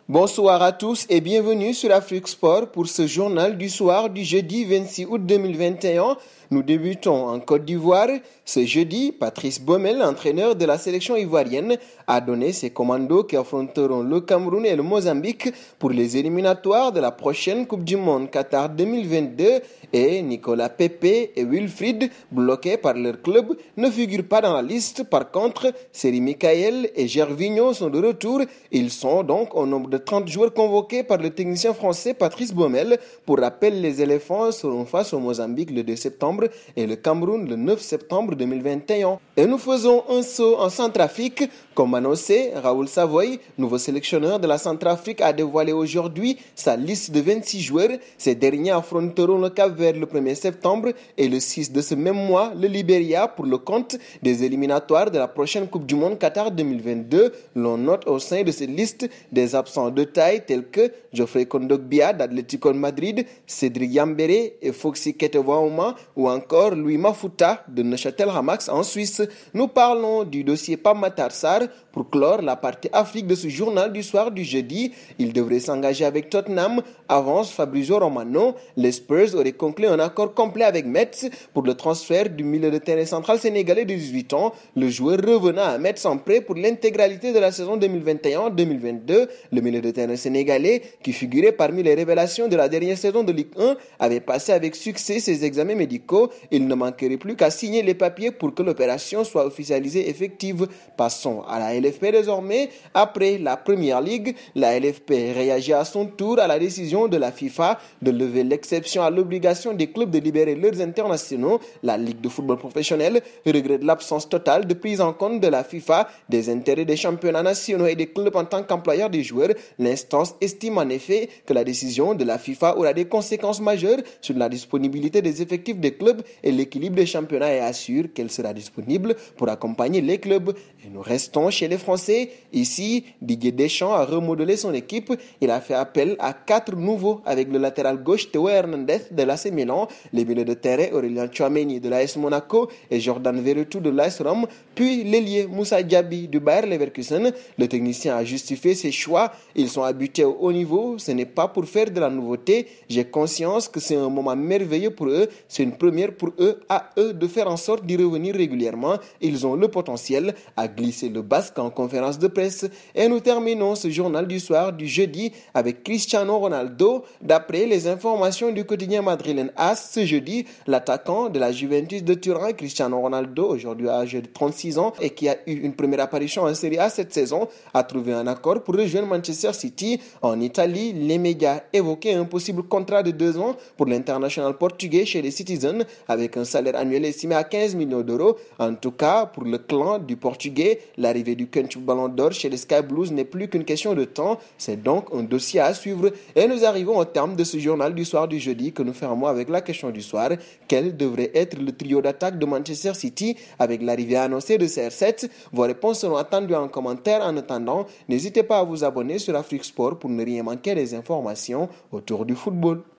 Bonsoir à tous et bienvenue sur Afrique Sport pour ce journal du soir du jeudi 26 août 2021. Nous débutons en Côte d'Ivoire. Ce jeudi, Patrice Baumel, entraîneur de la sélection ivoirienne, a donné ses commandos qui affronteront le Cameroun et le Mozambique pour les éliminatoires de la prochaine Coupe du Monde Qatar 2022 et Nicolas Pepe et Wilfried, bloqués par leur club, ne figurent pas dans la liste. Par contre, Seri Michael et Gervinho sont de retour. Ils sont donc au nombre de 30 joueurs convoqués par le technicien français Patrice Baumel. Pour rappel, les éléphants seront face au Mozambique le 2 septembre et le Cameroun le 9 septembre 2021. Et nous faisons un saut en Centrafrique. Comme annoncé, Raoul Savoy, nouveau sélectionneur de la Centrafrique, a dévoilé aujourd'hui sa liste de 26 joueurs. Ces derniers affronteront le Cap-Vert le 1er septembre et le 6 de ce même mois, le Libéria pour le compte des éliminatoires de la prochaine Coupe du Monde Qatar 2022. L'on note au sein de cette liste des absents de taille tels que Geoffrey Kondogbia d'Atlético de Madrid, Cédric Yambéré et Foxy Ketewaouma ou encore Louis Mafuta de Neuchâtel Xamax en Suisse. Nous parlons du dossier Pape Matar Sarr. Pour clore la partie Afrique de ce journal du soir du jeudi, il devrait s'engager avec Tottenham, avance Fabrizio Romano. Les Spurs auraient conclu un accord complet avec Metz pour le transfert du milieu de terrain central sénégalais de 18 ans. Le joueur revenant à Metz en prêt pour l'intégralité de la saison 2021-2022. Le milieu de terrain sénégalais, qui figurait parmi les révélations de la dernière saison de Ligue 1, avait passé avec succès ses examens médicaux. Il ne manquerait plus qu'à signer les papiers pour que l'opération soit officialisée effective. Passons à la LFP désormais. Après la Première Ligue, la LFP réagit à son tour à la décision de la FIFA de lever l'exception à l'obligation des clubs de libérer leurs internationaux. La Ligue de football professionnel regrette l'absence totale de prise en compte de la FIFA des intérêts des championnats nationaux et des clubs en tant qu'employeurs des joueurs. L'instance estime en effet que la décision de la FIFA aura des conséquences majeures sur la disponibilité des effectifs des clubs et l'équilibre des championnats et assure qu'elle sera disponible pour accompagner les clubs. Et nous restons chez les Français. Ici, Didier Deschamps a remodelé son équipe. Il a fait appel à 4 nouveaux avec le latéral gauche Théo Hernandez de l'AC Milan, les milieux de terrain Aurélien Tchouaméni de l'AS Monaco et Jordan Veretout de l'AS Rome, puis l'ailier Moussa Diaby du Bayer Leverkusen. Le technicien a justifié ses choix. Ils sont habitués au haut niveau. Ce n'est pas pour faire de la nouveauté. J'ai conscience que c'est un moment merveilleux pour eux. C'est une première pour eux, à eux de faire en sorte d'y revenir régulièrement. Ils ont le potentiel, à glisser le basque en conférence de presse. Et nous terminons ce journal du soir du jeudi avec Cristiano Ronaldo. D'après les informations du quotidien madrilène AS, ce jeudi, l'attaquant de la Juventus de Turin, Cristiano Ronaldo, aujourd'hui âgé de 36 ans et qui a eu une première apparition en Serie A cette saison, a trouvé un accord pour rejoindre Manchester City. En Italie, les médias évoquaient un possible contrat de 2 ans pour l'international portugais chez les Citizens avec un salaire annuel estimé à 15 millions d'euros. En tout cas, pour le clan du Portugais, l'arrivée du quintuple Ballon d'Or chez les Sky Blues n'est plus qu'une question de temps. C'est donc un dossier à suivre. Et nous arrivons au terme de ce journal du soir du jeudi que nous fermons avec la question du soir. Quel devrait être le trio d'attaque de Manchester City avec l'arrivée annoncée de CR7? Vos réponses seront attendues en commentaire. En attendant, n'hésitez pas à vous abonner sur Afrique Sport pour ne rien manquer des informations autour du football.